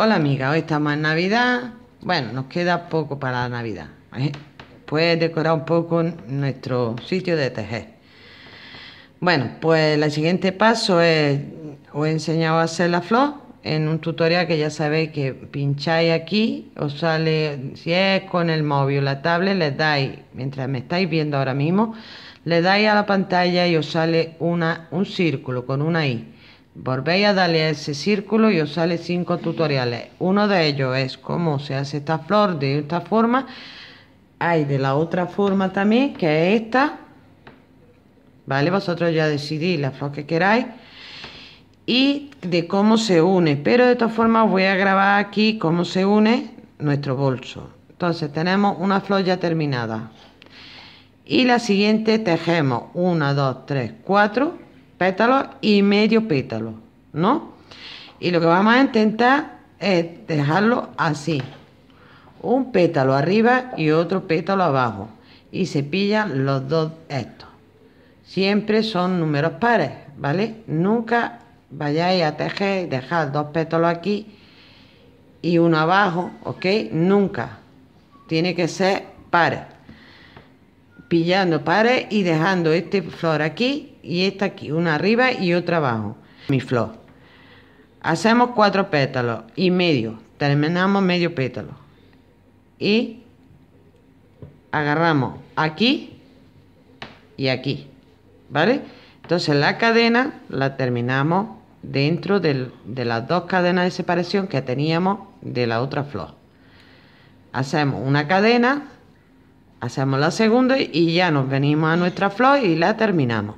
Hola amiga, hoy estamos en Navidad. Bueno, nos queda poco para la Navidad. Puedes decorar un poco nuestro sitio de tejer. Bueno, pues el siguiente paso es, os he enseñado a hacer la flor en un tutorial que ya sabéis que pincháis aquí, os sale, si es con el móvil o la tablet, le dais, mientras me estáis viendo ahora mismo, le dais a la pantalla y os sale un círculo con una I. Volvéis a darle a ese círculo y os sale 5 tutoriales. Uno de ellos es cómo se hace esta flor de esta forma. Hay de la otra forma también, que es esta. ¿Vale? Vosotros ya decidís la flor que queráis. Y de cómo se une. Pero de todas formas os voy a grabar aquí cómo se une nuestro bolso. Entonces tenemos una flor ya terminada. Y la siguiente tejemos 1, 2, 3, 4 pétalos y medio pétalo, ¿no? Y lo que vamos a intentar es dejarlo así. Un pétalo arriba y otro pétalo abajo. Y se pillan los dos estos. Siempre son números pares, ¿vale? Nunca vayáis a tejer y dejar dos pétalos aquí y uno abajo, ¿ok? Nunca. Tiene que ser pares. Pillando pares y dejando este flor aquí y esta aquí, una arriba y otra abajo. Mi flor. Hacemos 4 pétalos y medio. Terminamos medio pétalo. Y agarramos aquí y aquí. ¿Vale? Entonces la cadena la terminamos dentro de las dos cadenas de separación que teníamos de la otra flor. Hacemos una cadena, hacemos la segunda y ya nos venimos a nuestra flor y la terminamos.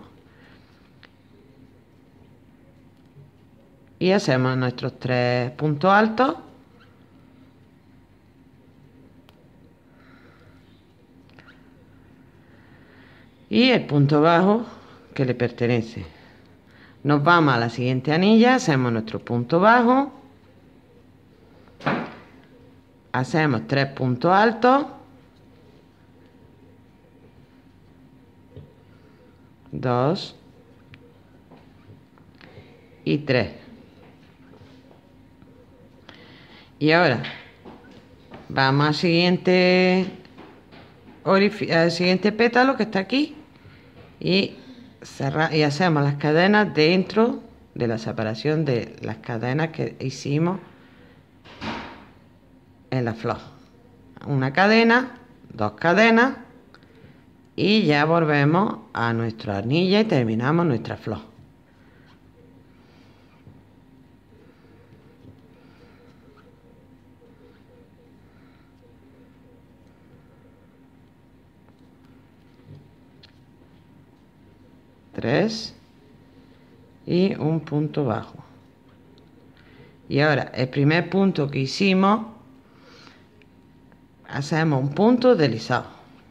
Y hacemos nuestros 3 puntos altos. Y el punto bajo que le pertenece. Nos vamos a la siguiente anilla, hacemos nuestro punto bajo. Hacemos 3 puntos altos. 2 y 3. Y ahora vamos al siguiente pétalo que está aquí y hacemos las cadenas dentro de la separación de las cadenas que hicimos en la flor. Una cadena, 2 cadenas y ya volvemos a nuestra anilla y terminamos nuestra flor. Tres y un punto bajo. Y ahora el primer punto que hicimos, hacemos un punto deslizado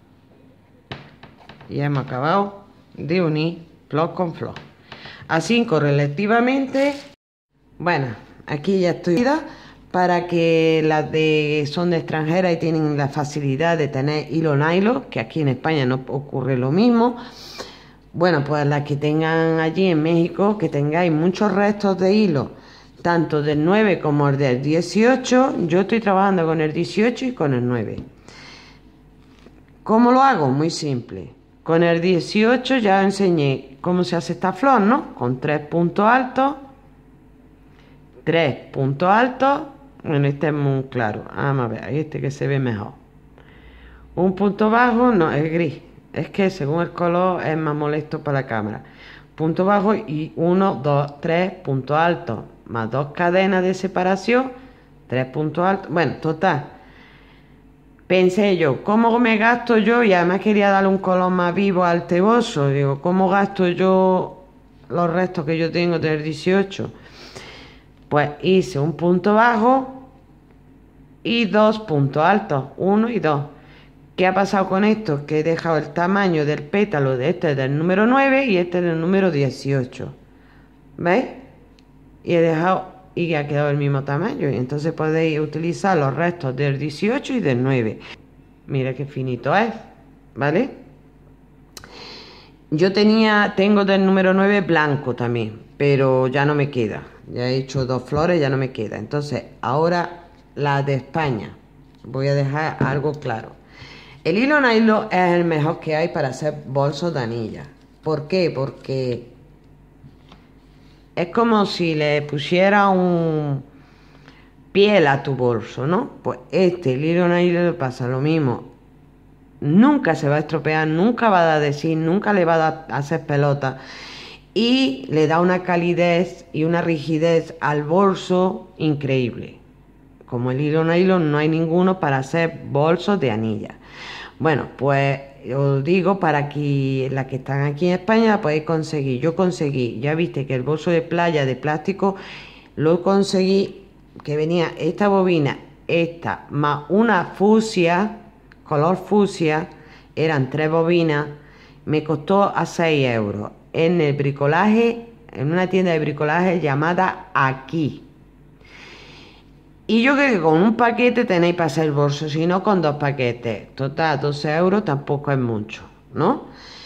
y hemos acabado de unir flor con flor, así correlativamente. Bueno, aquí ya estoy para que las son de extranjera y tienen la facilidad de tener hilo nylon, que aquí en España no ocurre lo mismo. Bueno, pues las que tengan allí en México, que tengáis muchos restos de hilo, tanto del 9 como el del 18. Yo estoy trabajando con el 18 y con el 9. ¿Cómo lo hago? Muy simple. Con el 18 ya enseñé cómo se hace esta flor, ¿no? Con 3 puntos altos. 3 puntos altos. Bueno, este es muy claro. Vamos a ver, este que se ve mejor. Un punto bajo, no, es gris. Es que según el color es más molesto para la cámara. Punto bajo y 1, 2, 3 puntos altos. Más 2 cadenas de separación. 3 puntos altos. Bueno, total. Pensé yo, ¿cómo me gasto yo? Y además quería darle un color más vivo al teboso. Digo, ¿cómo gasto yo los restos que yo tengo del 18? Pues hice un punto bajo y 2 puntos altos. 1 y 2. ¿Qué ha pasado con esto? Que he dejado el tamaño del pétalo de este del número 9 y este del número 18. ¿Veis? Y he dejado y ha quedado el mismo tamaño. Y entonces podéis utilizar los restos del 18 y del 9. Mira qué finito es, ¿vale? Yo tengo del número 9 blanco también, pero ya no me queda. ya he hecho 2 flores, ya no me queda. Entonces ahora la de España, voy a dejar algo claro. El hilo nylon es el mejor que hay para hacer bolsos de anilla. ¿Por qué? Porque es como si le pusiera un piel a tu bolso, ¿no? Pues el hilo nylon pasa lo mismo. Nunca se va a estropear, nunca va a decir, nunca le va a hacer pelota. Y le da una calidez y una rigidez al bolso increíble. Como el hilo nylon no hay ninguno para hacer bolsos de anilla. Bueno, pues os digo, para que las que están aquí en España podéis conseguir. Yo conseguí, ya viste que el bolso de playa de plástico lo conseguí, que venía esta bobina, esta, más una fucsia, color fucsia, eran 3 bobinas, me costó a 6 euros en el bricolaje, en una tienda de bricolaje llamada Aquí. Y yo creo que con un paquete tenéis para hacer bolso, si no con 2 paquetes. Total, 12 euros tampoco es mucho, ¿no?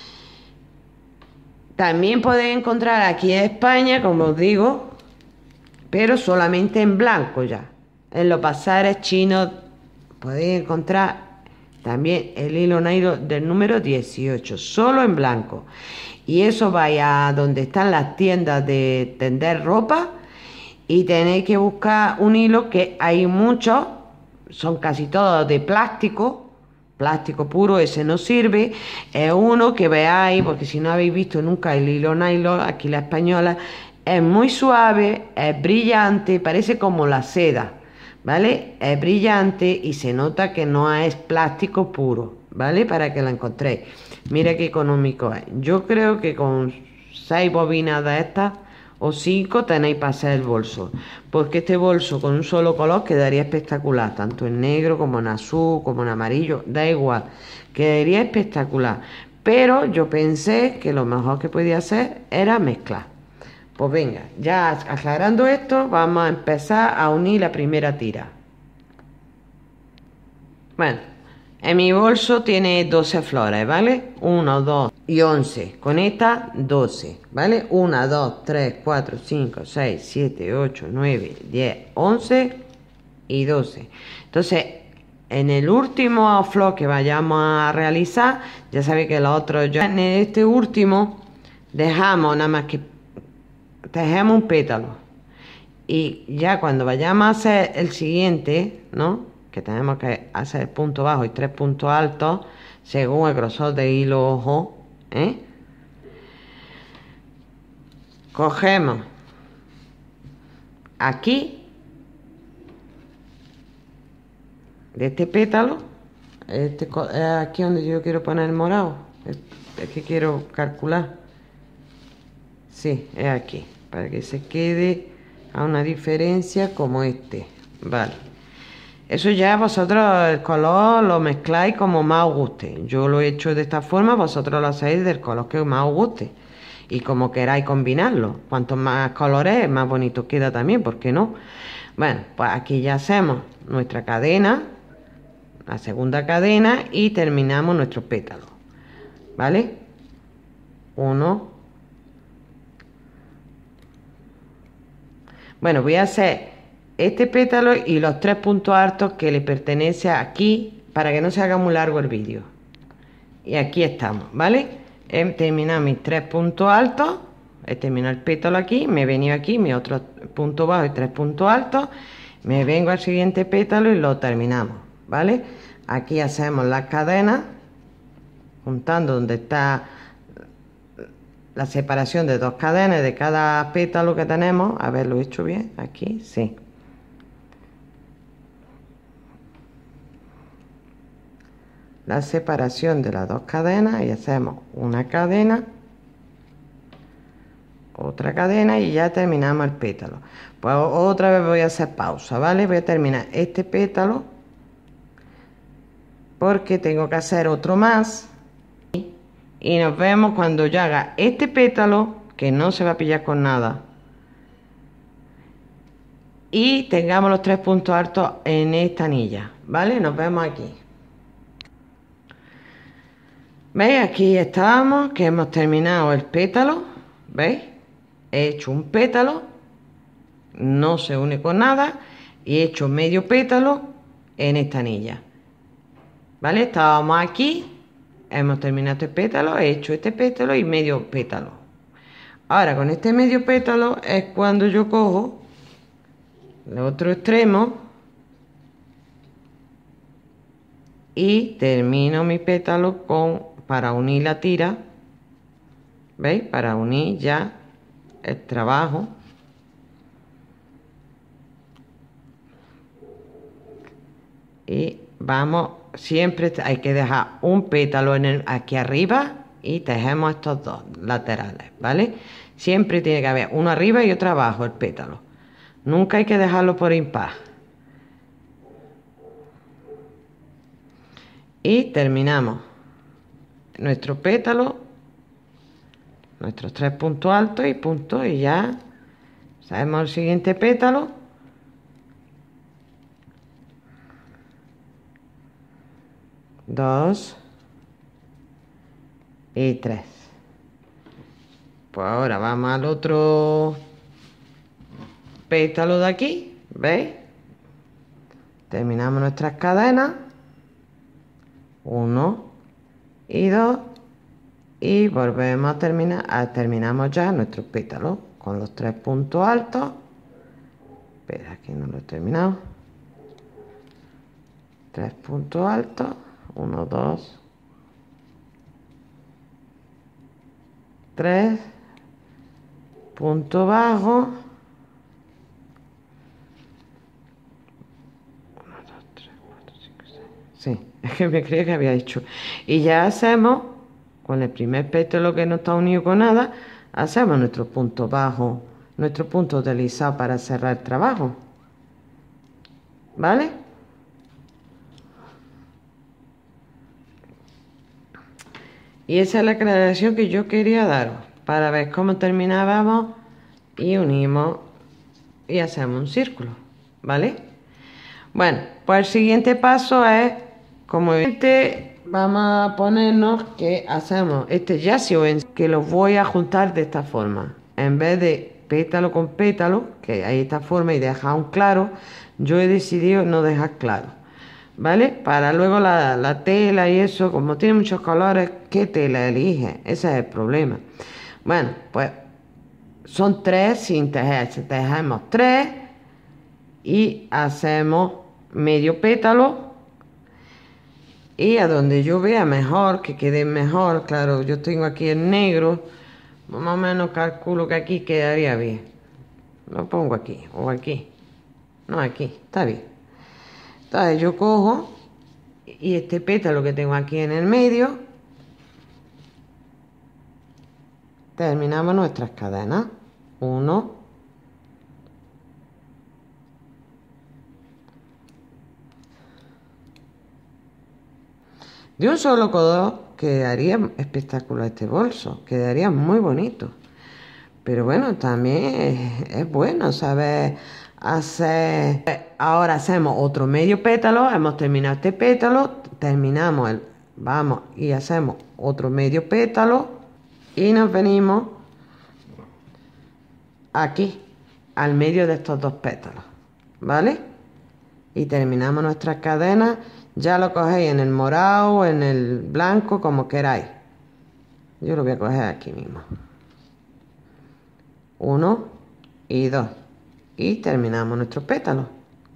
También podéis encontrar aquí en España, como os digo, pero solamente en blanco ya. En los bazares chinos podéis encontrar también el hilo nylon del número 18, solo en blanco. Y eso vaya a donde están las tiendas de tender ropa y tenéis que buscar un hilo, que hay muchos, son casi todos de plástico, plástico puro, ese no sirve. Es uno que veáis, porque si no habéis visto nunca el hilo nylon, aquí la española, es muy suave, es brillante, parece como la seda, ¿vale? Es brillante y se nota que no es plástico puro, ¿vale? Para que la encontréis. Mira qué económico es. Yo creo que con 6 bobinas de estas o 5 tenéis para hacer el bolso, porque este bolso con un solo color quedaría espectacular, tanto en negro como en azul, como en amarillo, da igual, quedaría espectacular. Pero yo pensé que lo mejor que podía hacer era mezclar. Pues venga, ya aclarando esto, vamos a empezar a unir la primera tira. Bueno, en mi bolso tiene 12 flores, ¿vale? 1, 2 y 11. Con esta, 12, ¿vale? 1, 2, 3, 4, 5, 6, 7, 8, 9, 10, 11 y 12. Entonces, en el último flor que vayamos a realizar, ya sabéis que los otros, en este último, dejamos nada más que tejemos un pétalo. Y ya cuando vayamos a hacer el siguiente, ¿no? Que tenemos que hacer punto bajo y 3 puntos altos según el grosor de hilo ojo, cogemos aquí de este pétalo, es aquí donde yo quiero poner el morado, es que quiero calcular, sí, es aquí, para que se quede a una diferencia como este, vale. Eso ya vosotros el color lo mezcláis como más os guste. Yo lo he hecho de esta forma, vosotros lo hacéis del color que más os guste. Y como queráis combinarlo. Cuanto más colores, más bonito queda también, ¿por qué no? Bueno, pues aquí ya hacemos nuestra cadena, la segunda cadena, y terminamos nuestro pétalo. ¿Vale? 1. Bueno, voy a hacer este pétalo y los 3 puntos altos que le pertenece aquí, para que no se haga muy largo el vídeo. Y aquí estamos, ¿vale? He terminado mis 3 puntos altos, he terminado el pétalo aquí, me he venido aquí, mi otro punto bajo y 3 puntos altos, me vengo al siguiente pétalo y lo terminamos, ¿vale? Aquí hacemos las cadenas, juntando donde está la separación de 2 cadenas de cada pétalo que tenemos. A ver, ¿lo he hecho bien? Aquí, sí. La separación de las 2 cadenas y hacemos una cadena, otra cadena y ya terminamos el pétalo. Pues otra vez voy a hacer pausa, ¿vale? Voy a terminar este pétalo porque tengo que hacer otro más y nos vemos cuando yo haga este pétalo, que no se va a pillar con nada, y tengamos los 3 puntos altos en esta anilla, ¿vale? Nos vemos aquí. ¿Veis? Aquí estamos, que hemos terminado el pétalo, ¿veis? He hecho un pétalo no se une con nada y he hecho medio pétalo en esta anilla, ¿vale? Estábamos aquí, hemos terminado este pétalo, he hecho este pétalo y medio pétalo. Ahora con este medio pétalo es cuando yo cojo el otro extremo y termino mi pétalo para unir la tira, ¿veis? Para unir ya el trabajo. Y vamos, siempre hay que dejar un pétalo aquí arriba y tejemos estos dos laterales, ¿vale? Siempre tiene que haber uno arriba y otro abajo el pétalo. Nunca hay que dejarlo por impar. Y terminamos nuestro pétalo, nuestros 3 puntos altos y puntos, y ya sabemos el siguiente pétalo. Dos y 3. Pues ahora vamos al otro pétalo de aquí, ¿veis? Terminamos nuestras cadenas, 1 y 2, y volvemos a terminar, terminamos ya nuestro pétalo con los 3 puntos altos. Espera, aquí no lo he terminado. 3 puntos altos, 1, 2, 3, punto bajo, 1, 2, 3, 4, 5, 6. Sí, es que me creía que había hecho. Y ya hacemos, con el primer pétalo que no está unido con nada, hacemos nuestro punto bajo, nuestro punto deslizado para cerrar el trabajo, ¿vale? Y esa es la aclaración que yo quería daros, para ver cómo terminábamos y unimos y hacemos un círculo, ¿vale? Bueno, pues el siguiente paso es, como vamos a ponernos que hacemos este yaccio, que los voy a juntar de esta forma. En vez de pétalo con pétalo, que hay esta forma, y dejar un claro, yo he decidido no dejar claro, ¿vale? Para luego la tela y eso, como tiene muchos colores, ¿qué tela elige? Ese es el problema. Bueno, pues son 3 sin tejer. Tejemos 3 y hacemos medio pétalo, y a donde yo vea mejor, que quede mejor, claro, yo tengo aquí el negro, más o menos calculo que aquí quedaría bien. Lo pongo aquí o aquí. No, aquí, está bien. Entonces yo cojo y este pétalo que tengo aquí en el medio, terminamos nuestras cadenas. 1, de un solo codo quedaría espectacular este bolso, quedaría muy bonito. Pero bueno, también es bueno saber hacer. Ahora hacemos otro medio pétalo, hemos terminado este pétalo, terminamos vamos y hacemos otro medio pétalo y nos venimos aquí, al medio de estos 2 pétalos, ¿vale? Y terminamos nuestras cadenas. Ya lo cogéis en el morado o en el blanco, como queráis. Yo lo voy a coger aquí mismo. 1 y 2. Y terminamos nuestro pétalo.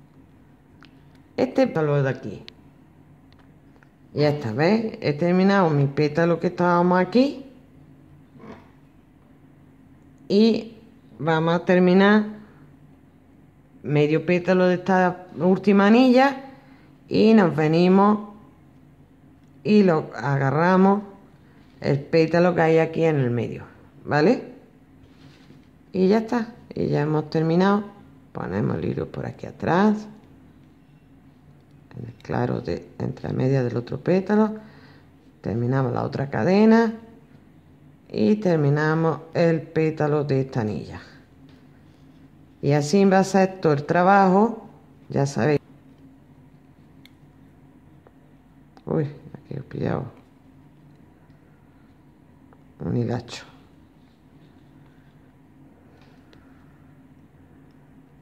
Este pétalo de aquí. Ya está, ¿veis? He terminado mi pétalo que estábamos aquí. Y vamos a terminar medio pétalo de esta última anilla. Y nos venimos y lo agarramos el pétalo que hay aquí en el medio, ¿vale? Y ya está, y ya hemos terminado. Ponemos el hilo por aquí atrás, en el claro de entre media del otro pétalo, terminamos la otra cadena y terminamos el pétalo de esta anilla. Y así va a ser todo el trabajo, ya sabéis. Uy, aquí he pillado un hilacho.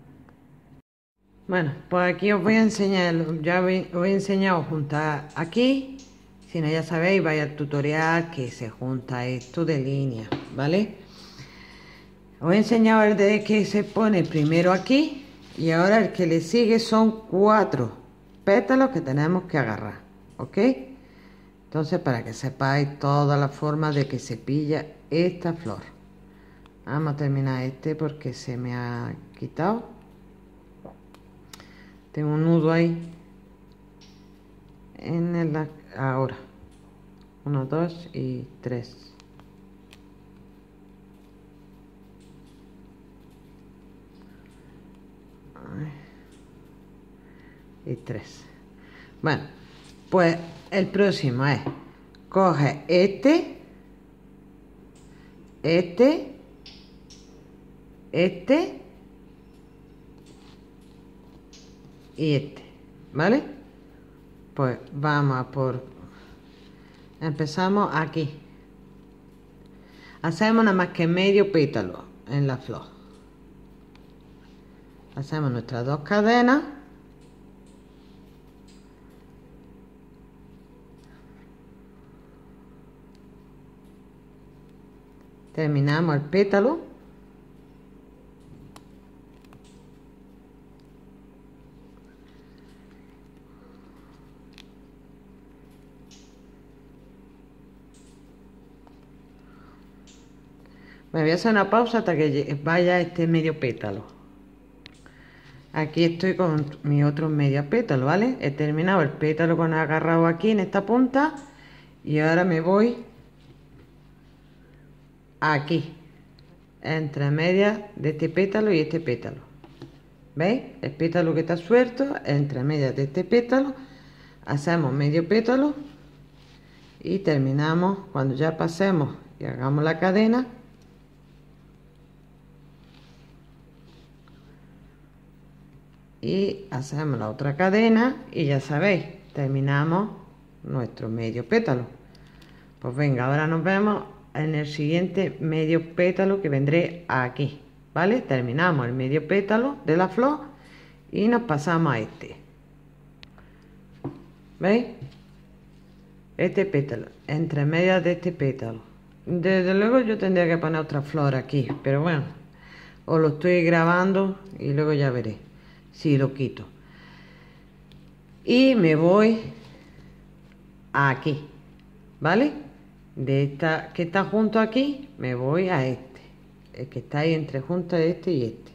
Bueno, pues aquí os voy a enseñar, ya os he enseñado a juntar aquí. Si no, ya sabéis, vaya al tutorial que se junta esto de línea, ¿vale? Os he enseñado el de que se pone primero aquí y ahora el que le sigue son 4 pétalos que tenemos que agarrar, ¿ok? Entonces, para que sepáis todas las formas de que se pilla esta flor. Vamos a terminar este porque se me ha quitado. Tengo un nudo ahí en el ahora. 1, 2 y 3. Y 3. Bueno, pues el próximo es coge este y este, ¿vale? Pues vamos a por, empezamos aquí, hacemos nada más que medio pétalo en la flor, hacemos nuestras 2 cadenas, terminamos el pétalo. Me voy a hacer una pausa hasta que vaya este medio pétalo. Aquí estoy con mi otro medio pétalo, ¿vale? He terminado el pétalo con agarrado aquí en esta punta y ahora me voy aquí, entre medias de este pétalo y este pétalo. ¿Veis? El pétalo que está suelto, entre medias de este pétalo, hacemos medio pétalo y terminamos cuando ya pasemos y hagamos la cadena. Y hacemos la otra cadena y ya sabéis, terminamos nuestro medio pétalo. Pues venga, ahora nos vemos en el siguiente medio pétalo que vendré aquí, ¿vale? Terminamos el medio pétalo de la flor y nos pasamos a este. ¿Veis? Este pétalo, entre medias de este pétalo. Desde luego yo tendría que poner otra flor aquí, pero bueno, os lo estoy grabando y luego ya veré si lo quito. Y me voy aquí, ¿vale? De esta que está junto aquí, me voy a este, el que está ahí entre junto a este y este.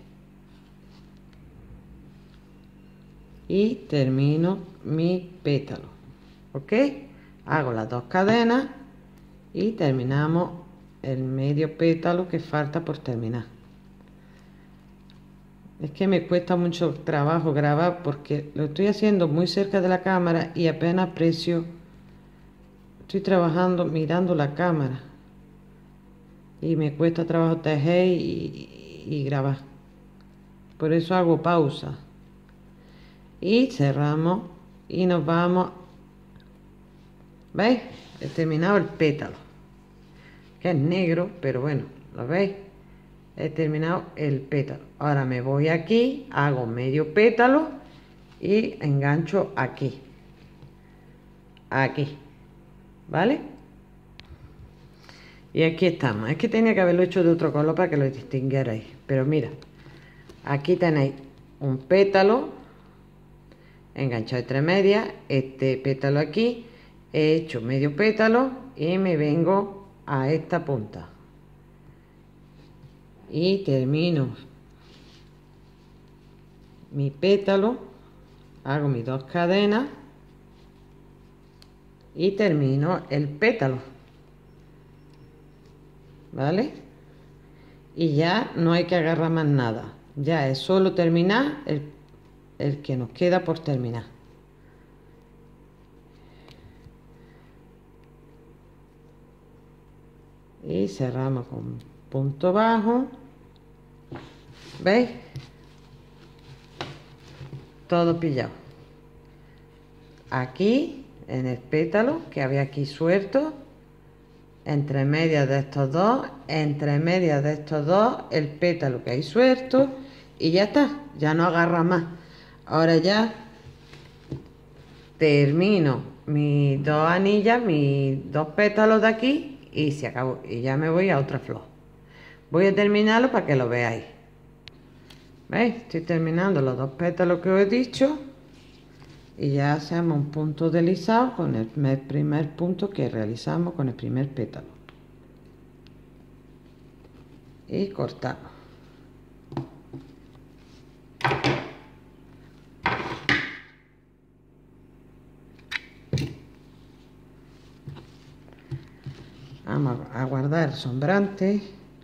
Y termino mi pétalo, ¿ok? Hago las 2 cadenas y terminamos el medio pétalo que falta por terminar. Es que me cuesta mucho trabajo grabar porque lo estoy haciendo muy cerca de la cámara y apenas aprecio. Estoy trabajando mirando la cámara y me cuesta trabajo tejer y grabar. Por eso hago pausa. Y cerramos y nos vamos. ¿Veis? He terminado el pétalo, que es negro, pero bueno, ¿lo veis? He terminado el pétalo. Ahora me voy aquí, hago medio pétalo y engancho aquí, ¿vale? Y aquí estamos. Es que tenía que haberlo hecho de otro color para que lo distinguierais, pero mira, aquí tenéis un pétalo enganchado entre medias, este pétalo aquí, he hecho medio pétalo y me vengo a esta punta y termino mi pétalo, hago mis 2 cadenas y termino el pétalo, ¿vale? Y ya no hay que agarrar más nada, ya es solo terminar el que nos queda por terminar. Y cerramos con punto bajo. ¿Veis? Todo pillado. Aquí, en el pétalo que había aquí suelto, entre medias de estos dos, el pétalo que hay suelto y ya está, ya no agarra más. Ahora ya termino mis dos anillas, mis dos pétalos de aquí y se acabó. Y ya me voy a otra flor. Voy a terminarlo para que lo veáis. ¿Veis? Estoy terminando los dos pétalos que os he dicho. Y ya hacemos un punto deslizado con el primer punto que realizamos con el primer pétalo. Y cortamos. Vamos a guardar el sombrante.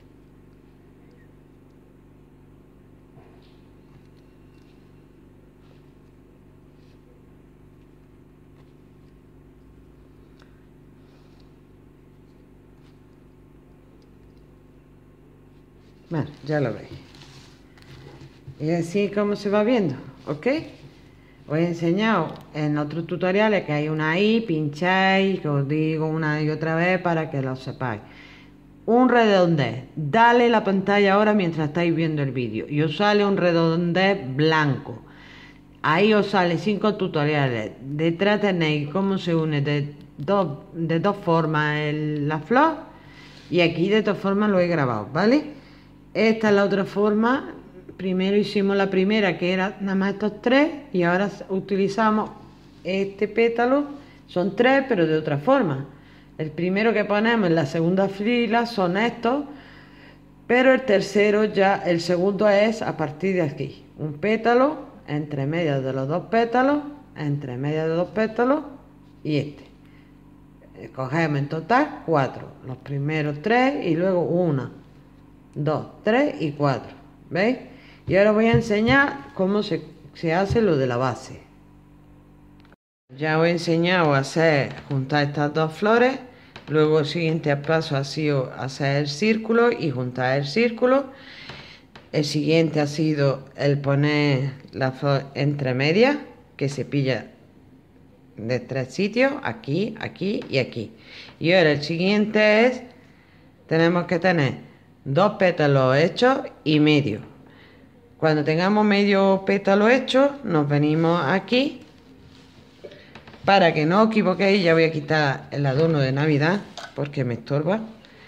Bueno, ya lo veis. Y así como se va viendo, ¿ok? Os he enseñado en otros tutoriales que hay una I, pincháis, que os digo una y otra vez para que lo sepáis. Un redondez, dale la pantalla ahora mientras estáis viendo el vídeo y os sale un redondez blanco. Ahí os sale 5 tutoriales. Detrás tenéis cómo se une de dos formas la flor y aquí de todas formas lo he grabado, ¿vale? Esta es la otra forma. Primero hicimos la primera que era nada más estos tres y ahora utilizamos este pétalo, son tres pero de otra forma. El primero que ponemos en la segunda fila son estos, pero el tercero ya, el segundo es a partir de aquí, un pétalo entre medias de los dos pétalos, entre medias de dos pétalos y este. Cogemos en total 4, los primeros 3 y luego 1, 2, 3 y 4, ¿veis? Y ahora voy a enseñar cómo se hace lo de la base. Ya os he enseñado a hacer, juntar estas dos flores. Luego el siguiente paso ha sido hacer el círculo y juntar el círculo. El siguiente ha sido el poner la flor entre medias, que se pilla de 3 sitios, aquí, aquí y aquí. Y ahora el siguiente es, tenemos que tener 2 pétalos hechos y medio. Cuando tengamos medio pétalo hecho, nos venimos aquí. Para que no os equivoquéis, ya voy a quitar el adorno de Navidad porque me estorba.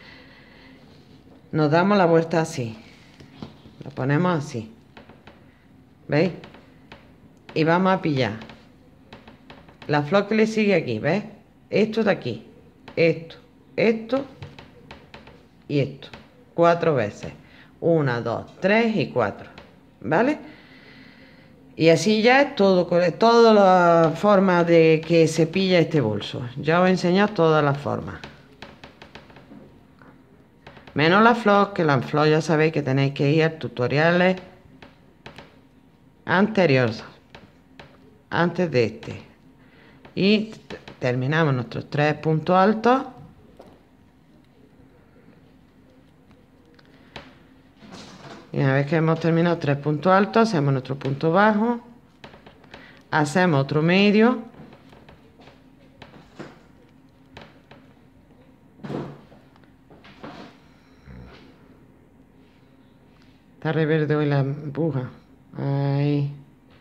Nos damos la vuelta así. Lo ponemos así. ¿Veis? Y vamos a pillar la flor que le sigue aquí, ¿ves? Esto de aquí. Esto, esto y esto. 4 veces. 1, 2, 3 y 4. ¿Vale? Y así ya es todo, todas las formas de que se pilla este bolso. Ya os he enseñado todas las formas. Menos la flor, que la flor ya sabéis que tenéis que ir a tutoriales anteriores, antes de este. Y terminamos nuestros 3 puntos altos. Y una vez que hemos terminado 3 puntos altos, hacemos nuestro punto bajo. Hacemos otro medio. Está re verde hoy la aguja. Ahí.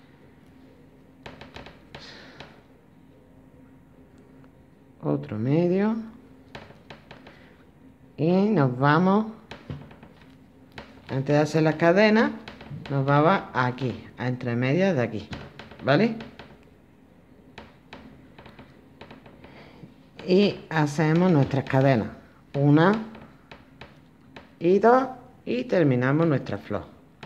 Otro medio. Y nos vamos, antes de hacer la cadena, nos vamos aquí, a entre medias de aquí, ¿vale? Y hacemos nuestras cadenas, 1 y 2, y terminamos nuestra flor.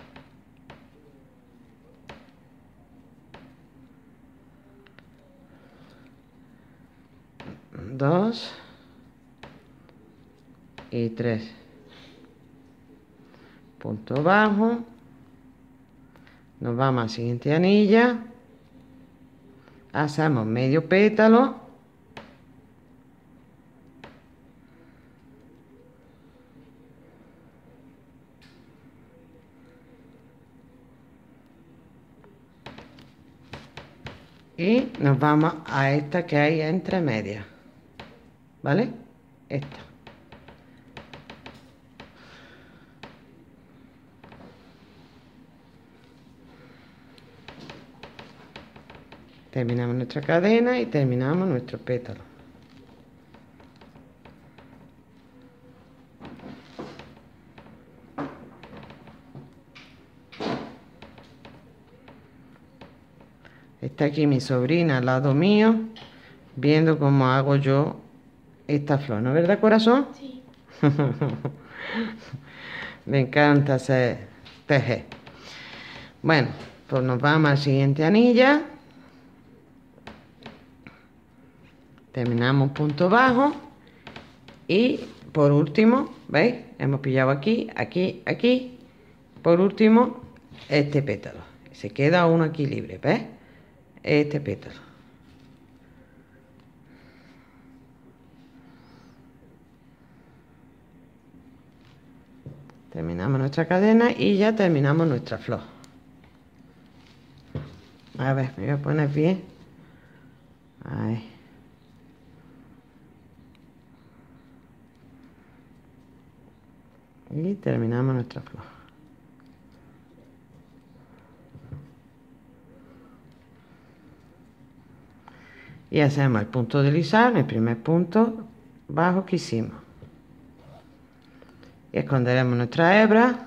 2 y 3. Punto bajo. Nos vamos a la siguiente anilla. Hacemos medio pétalo. Y nos vamos a esta que hay entre medias. ¿Vale? Esta. Terminamos nuestra cadena y terminamos nuestro pétalo. Está aquí mi sobrina al lado mío, viendo cómo hago yo esta flor, ¿no es verdad, corazón? Sí. Me encanta hacer tejer. Bueno, pues nos vamos al siguiente anilla. Terminamos punto bajo. Y por último, ¿veis? Hemos pillado aquí, aquí, aquí. Por último, este pétalo. Se queda uno aquí libre, ¿ves? Este pétalo. Terminamos nuestra cadena y ya terminamos nuestra flor. A ver, me voy a poner bien. Ahí. Y terminamos nuestra flor. Y hacemos el punto de deslizar, el primer punto bajo que hicimos. Y esconderemos nuestra hebra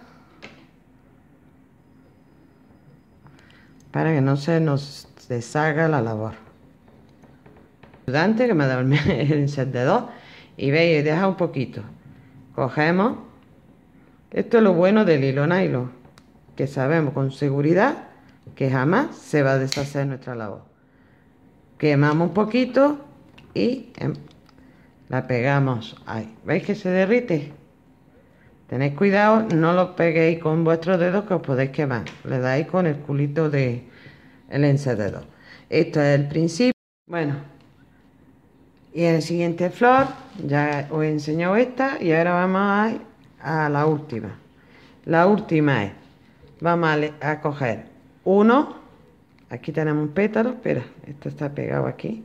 para que no se nos deshaga la labor. Ayudante que me ha dado el encendedor y veis, deja un poquito. Cogemos. Esto es lo bueno del hilo nylon, que sabemos con seguridad que jamás se va a deshacer nuestra labor. Quemamos un poquito y la pegamos ahí. ¿Veis que se derrite? Tenéis cuidado, no lo peguéis con vuestros dedos que os podéis quemar. Le dais con el culito del encendedor. Esto es el principio. Bueno, y en el siguiente flor ya os he enseñado esta y ahora vamos a la última. La última es, vamos a coger uno, aquí tenemos un pétalo, espera, esto está pegado aquí.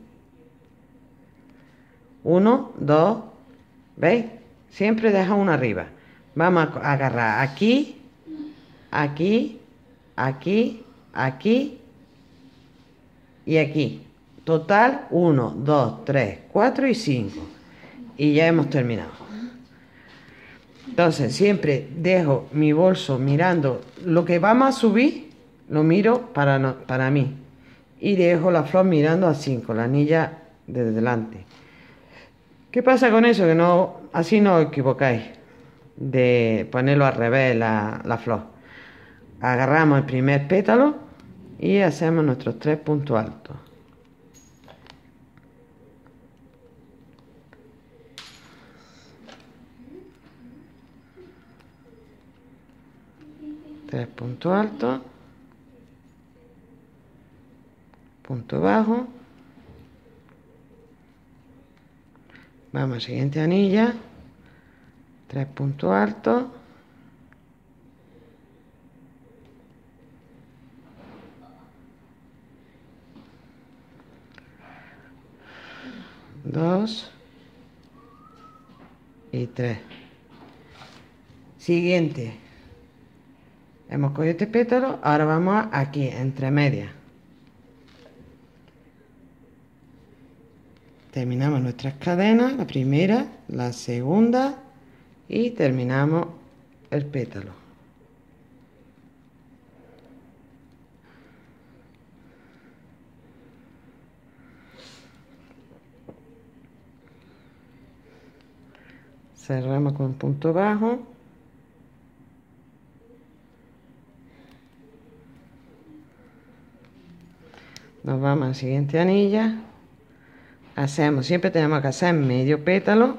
1, 2, ¿veis? Siempre deja uno arriba. Vamos a agarrar aquí, aquí, aquí, aquí y aquí. Total 1, 2, 3, 4 y 5. Y ya hemos terminado. Entonces siempre dejo mi bolso mirando lo que vamos a subir, lo miro para mí. Y dejo la flor mirando así, con la anilla de delante. ¿Qué pasa con eso? Que no, así no os equivocáis de ponerlo al revés la flor. Agarramos el primer pétalo y hacemos nuestros 3 puntos altos. Tres puntos altos, punto bajo, vamos al siguiente anilla, 3 puntos altos, dos y 3. Siguiente. Hemos cogido este pétalo, ahora vamos aquí, entre medias. Terminamos nuestras cadenas, la primera, la segunda y terminamos el pétalo. Cerramos con un punto bajo. Nos vamos a la siguiente anilla. Siempre tenemos que hacer medio pétalo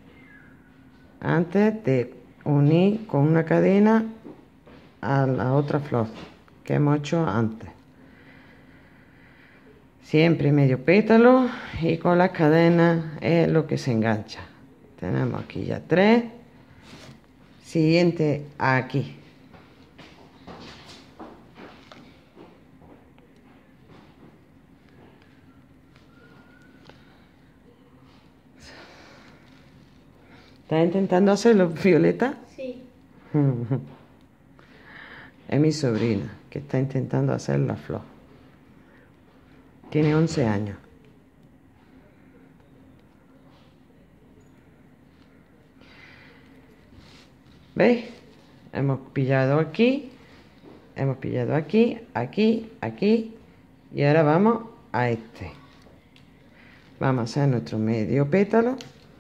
antes de unir con una cadena a la otra flor que hemos hecho antes. Siempre medio pétalo y con las cadenas es lo que se engancha. Tenemos aquí ya 3. Siguiente aquí. ¿Estás intentando hacerlo, Violeta? Sí. Es mi sobrina que está intentando hacer la flor. Tiene 11 años. ¿Veis? Hemos pillado aquí, aquí, aquí, y ahora vamos a este. Vamos a hacer nuestro medio pétalo.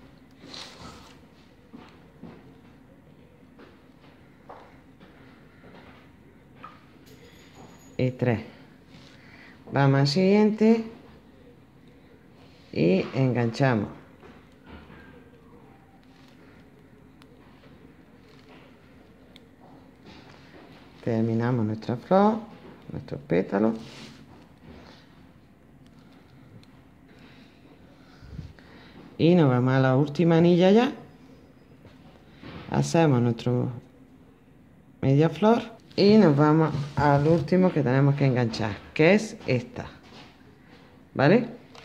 Y 3. Vamos al siguiente y enganchamos. Terminamos nuestra flor, nuestros pétalos. Y nos vamos a la última anilla ya. Hacemos nuestro media flor y nos vamos al último que tenemos que enganchar, que es esta. ¿Vale?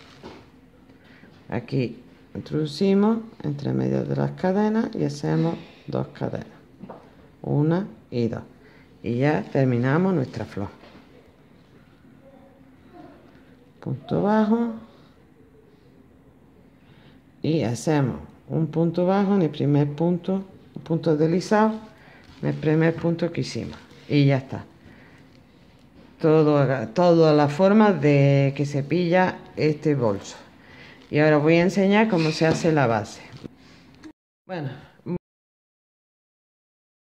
Aquí introducimos entre medio de las cadenas y hacemos 2 cadenas. 1 y 2. Y ya terminamos nuestra flor. Punto bajo. Y hacemos un punto bajo en el primer punto, un punto deslizado en el primer punto que hicimos. Y ya está. Toda la forma de que se pilla este bolso. Y ahora os voy a enseñar cómo se hace la base. Bueno.